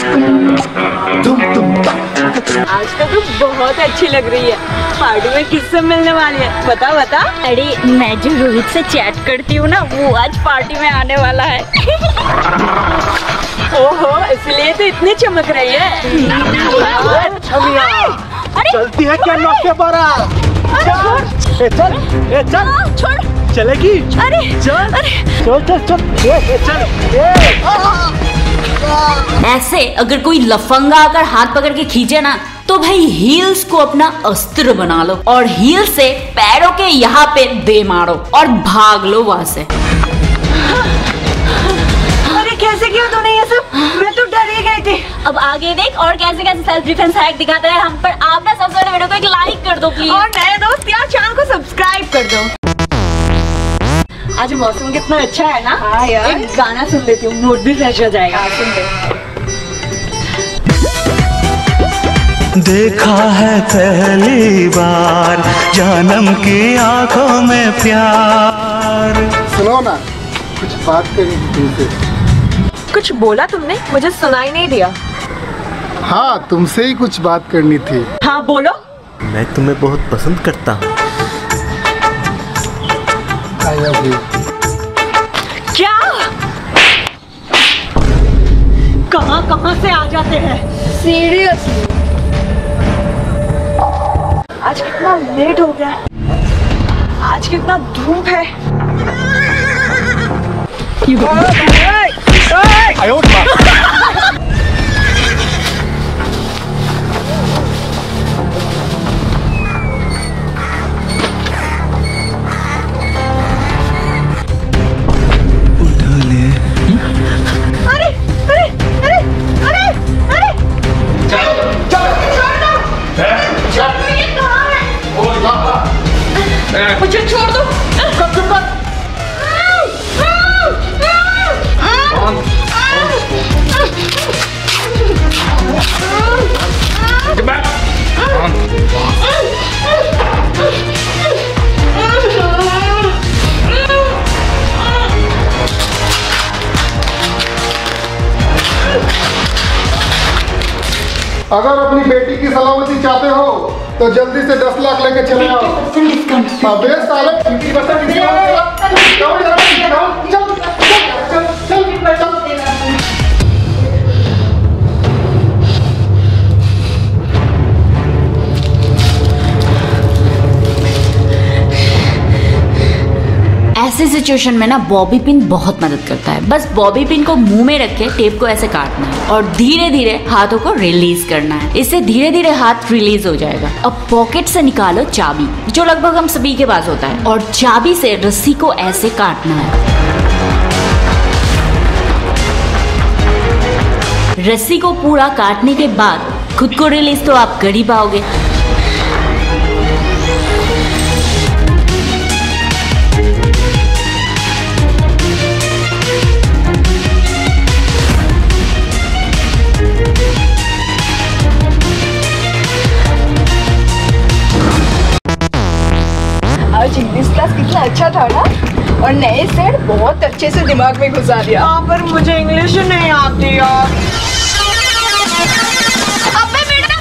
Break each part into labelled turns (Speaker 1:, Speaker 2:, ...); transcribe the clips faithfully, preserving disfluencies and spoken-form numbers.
Speaker 1: आज तो तुम बहुत अच्छी लग रही है। पार्टी में किससे मिलने वाली है? बता बता।
Speaker 2: अरे मैं जो रोहित से चैट करती हूँ ना, वो आज पार्टी में आने वाला है।
Speaker 1: ओहो, इसलिए तो इतनी चमक रही है।
Speaker 3: अरे चलती है क्या नौके पर? चल चल ए चल
Speaker 2: छोड़।
Speaker 3: चलेगी?
Speaker 2: अरे
Speaker 3: चल
Speaker 2: अरे
Speaker 3: चल चल चल ए, ए, चल ए।
Speaker 2: ऐसे अगर कोई लफंगा आकर हाथ पकड़ के खींचे ना, तो भाई हील्स को अपना अस्त्र बना लो और हील से पैरों के यहाँ पे दे मारो और भाग लो वहां से।
Speaker 1: अरे कैसे किया तूने ये सब? मैं तो डर ही गई थी।
Speaker 2: अब आगे देख और कैसे कैसे सेल्फ डिफेंस हैक दिखाते हैं हम पर। आप ना सबसे पहले वीडियो को एक लाइक कर दो प्लीज,
Speaker 1: और नए दोस्त यार चैनल को सब्सक्राइब कर दो। आज मौसम कितना अच्छा है ना। हाँ यार, एक गाना सुन लेती हूँ, मूड भी फ्रेश हो जाएगा। हाँ, सुन ले।
Speaker 4: देखा है पहली बार जानम की आंखों में प्यार।
Speaker 5: सुनो ना, कुछ बात करनी थी तुमसे।
Speaker 1: कुछ बोला तुमने? मुझे सुनाई नहीं दिया।
Speaker 5: हाँ, तुमसे ही कुछ बात करनी थी।
Speaker 1: हाँ बोलो।
Speaker 4: मैं तुम्हें बहुत पसंद करता हूँ।
Speaker 5: I love you.
Speaker 1: क्या? कहाँ कहाँ से आ जाते हैं? सीरियसली आज कितना लेट हो गया। आज कितना धूप है। मुझे छोड़ दो।
Speaker 5: कब चुप कर। अगर अपनी बेटी की सलामती चाहते हो तो जल्दी से दस लाख लेके चले आओ। अबे साले फिफ्टी परसेंट
Speaker 2: ऐसे सिचुएशन में ना बॉबी पिन बहुत मदद करता है। बस बॉबी पिन को मुंह में रख के टेप को ऐसे काटना है और धीरे धीरे हाथों को रिलीज करना है। इससे धीरे धीरे हाथ रिलीज हो जाएगा। अब पॉकेट से निकालो चाबी, जो लगभग हम सभी के पास होता है, और चाबी से रस्सी को ऐसे काटना है। रस्सी को पूरा काटने के बाद खुद को रिलीज तो आप कर ही पाओगे।
Speaker 1: आज इंग्लिश क्लास कितना अच्छा था ना, और नए सेट बहुत अच्छे से दिमाग में घुसा दिया। हाँ, पर मुझे इंग्लिश नहीं आती यार। अबे बेटा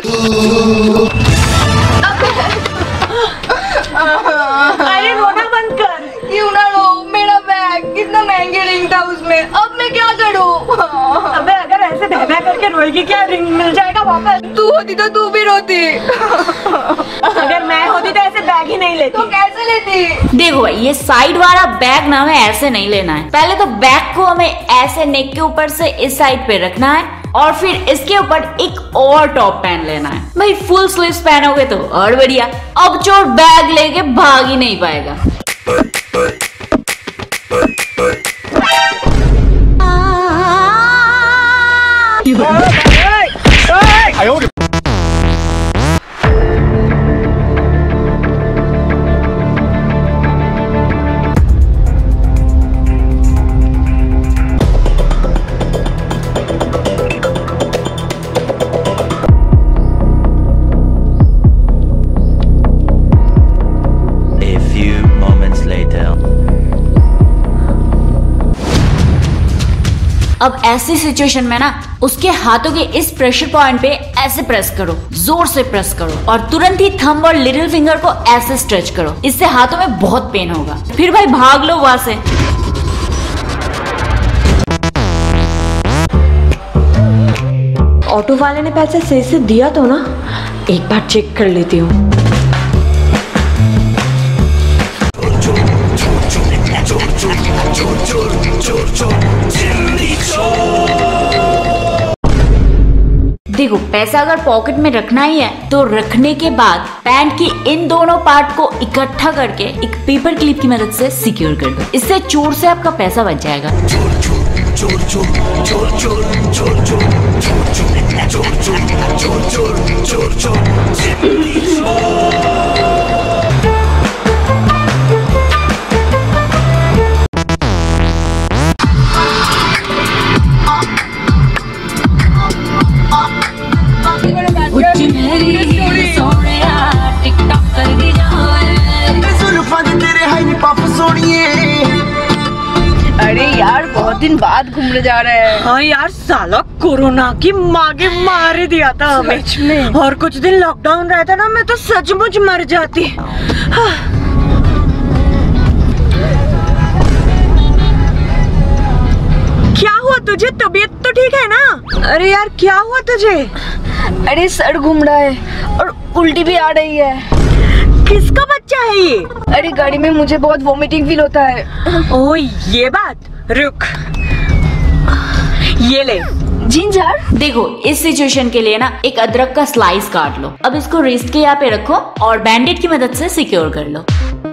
Speaker 1: अरे रोना बंद कर। क्यों ना रो? मेरा बैग कितना महंगी रिंग था उसमें, अब मैं क्या करूँ? अबे अगर ऐसे बह बह करके रोएगी क्या रिंग मिल जाएगा वापस? तू होती तो तू भी रोती। अगर मैं होती तो ऐसे बैग ही नहीं लेती। तो कैसे लेती?
Speaker 2: देखो भाई, ये साइड वाला बैग ना हमें ऐसे नहीं लेना है। पहले तो बैग को हमें ऐसे नेक के ऊपर से इस साइड पे रखना है और फिर इसके ऊपर एक और टॉप पहन लेना है। भाई फुल स्लीव्स पहनोगे तो और बढ़िया। अब चोर बैग लेके भाग ही नहीं पाएगा। अब ऐसी सिचुएशन में ना उसके हाथों के इस प्रेशर पॉइंट पे ऐसे प्रेस करो, जोर से प्रेस करो और तुरंत ही थंब और लिटिल फिंगर को ऐसे स्ट्रेच करो। इससे हाथों में बहुत पेन होगा। फिर भाई भाग लो वहां से।
Speaker 1: ऑटो वाले ने पैसे सही से दिया तो ना, एक बार चेक कर लेती हूँ।
Speaker 2: देखो पैसा अगर पॉकेट में रखना ही है तो रखने के बाद पैंट की इन दोनों पार्ट को इकट्ठा करके एक पेपर क्लिप की मदद से सिक्योर कर दो। इससे चोर से आपका पैसा बच जाएगा।
Speaker 1: अरे यार बहुत दिन बाद घूमने जा रहे हैं। हाँ यार, साला कोरोना की मागे मार ही दिया था हमें। सच में। और कुछ दिन लॉकडाउन रहता ना, मैं तो सचमुच मर जाती। हाँ। क्या हुआ तुझे? तबीयत तो ठीक है ना? अरे यार क्या हुआ तुझे?
Speaker 6: अरे सर घूम रहा है और उल्टी भी आ रही है।
Speaker 1: किसका बच्चा है ये?
Speaker 6: अरे गाड़ी में मुझे बहुत वोमिटिंग फील होता है।
Speaker 1: ओ ये बात, रुक ये ले
Speaker 6: जिंजर।
Speaker 2: देखो इस सिचुएशन के लिए ना एक अदरक का स्लाइस काट लो। अब इसको रिस्ट के यहाँ पे रखो और बैंडेड की मदद से सिक्योर कर लो।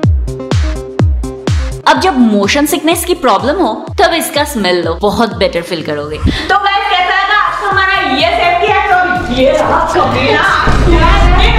Speaker 2: अब जब मोशन सिकनेस की प्रॉब्लम हो तब इसका स्मेल लो, बहुत बेटर फील करोगे।
Speaker 1: तो गाइस कैसा था आज का हमारा ये सेफ्टी हैक? ये रहा कमीना।